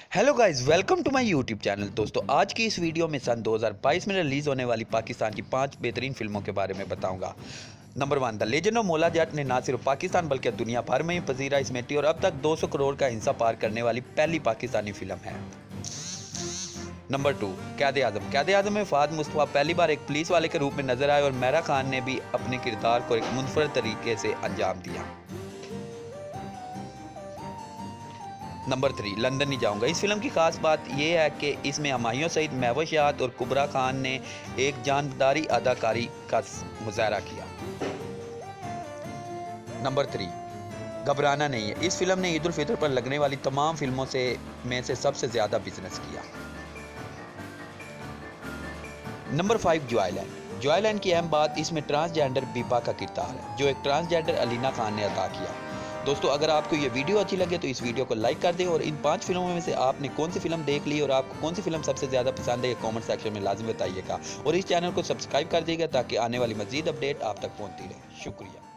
Hello guys, welcome to my YouTube channel. दोस्तों, आज की इस वीडियो में सन 2022 में रिलीज़ होने वाली पाकिस्तान की 5 बेहतरीन फिल्मों के बारे में बताऊंगा। नंबर 1, द लेजेंड ऑफ मोला जट ने ना सिर्फ पाकिस्तान बल्कि दुनिया भर में ही पजीराई समेटी और अब तक 200 करोड़ का हिस्सा पार करने वाली पहली पाकिस्तानी फिल्म है। नंबर 2, कैद आज़म। कैद आज़म में फ़ाद मुस्तफ़ा पहली बार एक पुलिस वाले के रूप में नजर आए और मेहरा खान ने भी अपने किरदार को एक मुनफरद तरीके से अंजाम दिया। नंबर 3, लंदन नहीं जाऊंगा। इस फिल्म की खास बात यह है कि इसमें हुमायूं सईद, महवश और कुबरा खान ने एक जानदारी अदाकारी का मुजाहरा किया। नंबर 3, घबराना नहीं है। इस फिल्म ने ईद उल फितर पर लगने वाली तमाम फिल्मों में से सबसे ज्यादा बिजनेस किया। Number 5, Joyland. जॉयलैंड की अहम बात इसमें ट्रांसजेंडर बीपा का किरदार है, जो एक ट्रांसजेंडर अलीना खान ने अदा किया। दोस्तों, अगर आपको ये वीडियो अच्छी लगे तो इस वीडियो को लाइक कर दें और इन 5 फिल्मों में से आपने कौन सी फिल्म देख ली और आपको कौन सी फिल्म सबसे ज़्यादा पसंद है, कमेंट सेक्शन में लाजमी बताइएगा और इस चैनल को सब्सक्राइब कर दीजिएगा ताकि आने वाली मजीद अपडेट आप तक पहुंचती रहे। शुक्रिया।